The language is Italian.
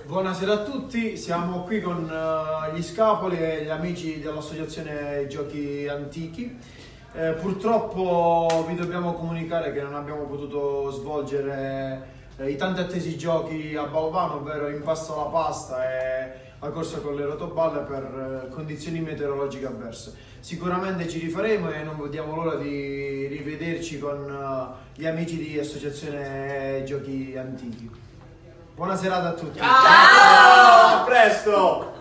Buonasera a tutti, siamo qui con gli Scapoli e gli amici dell'Associazione Giochi Antichi. Purtroppo vi dobbiamo comunicare che non abbiamo potuto svolgere i tanti attesi giochi a Balvano, ovvero Impasto alla pasta e la corsa con le rotoballe per condizioni meteorologiche avverse. Sicuramente ci rifaremo e non vediamo l'ora di rivederci con gli amici di Associazione Giochi Antichi. Buona serata a tutti. Ciao! A presto!